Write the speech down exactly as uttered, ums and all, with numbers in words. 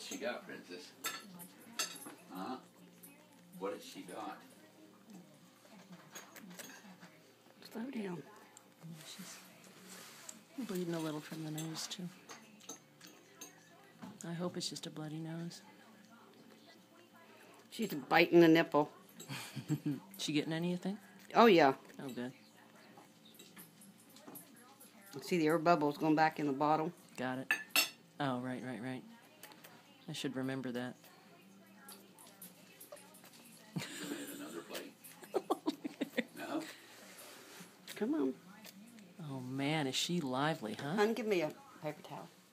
she got, Princess? Huh? What has she got? Slow down. She's bleeding a little from the nose, too. I hope it's just a bloody nose. She's biting the nipple. She getting any, you think? Oh, yeah. Oh, good. See the air bubbles going back in the bottle? Got it. Oh, right, right, right. I should remember that. Another plate. No? Come on. Oh, man, is she lively, huh? Hon, give me a paper towel.